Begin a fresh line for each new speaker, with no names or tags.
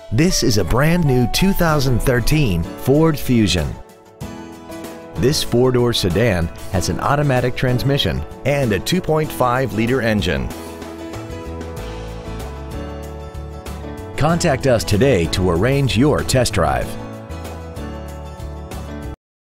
This is a brand new 2013 Ford Fusion. This four-door sedan has an automatic transmission and a 2.5-liter engine. Contact us today to arrange your test drive.